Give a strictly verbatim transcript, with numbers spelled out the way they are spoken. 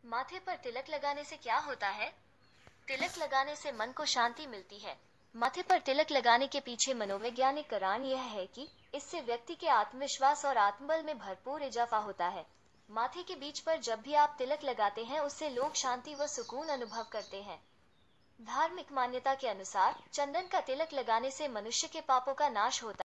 माथे पर तिलक लगाने से क्या होता है? तिलक लगाने से मन को शांति मिलती है। माथे पर तिलक लगाने के पीछे मनोवैज्ञानिक कारण यह है कि इससे व्यक्ति के आत्मविश्वास और आत्मबल में भरपूर इजाफा होता है। माथे के बीच पर जब भी आप तिलक लगाते हैं, उससे लोग शांति व सुकून अनुभव करते हैं। धार्मिक मान्यता के अनुसार चंदन का तिलक लगाने से मनुष्य के पापों का नाश होता है।